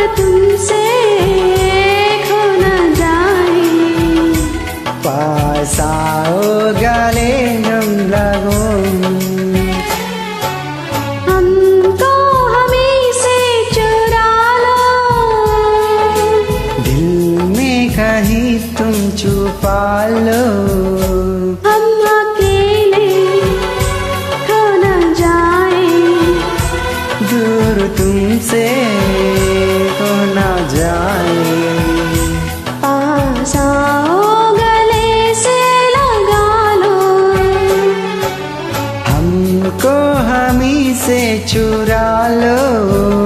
तुमसे खो न जाए। पास आओ गले हम लगूं, हमको हमी से चुरा लो, दिल में कहीं तुम छुपा लो। हम अकेले खो न जाए, दूर तुमसे खो न जाए। पास आओ गले से लगा लो, हमको हमी से चुरा लो।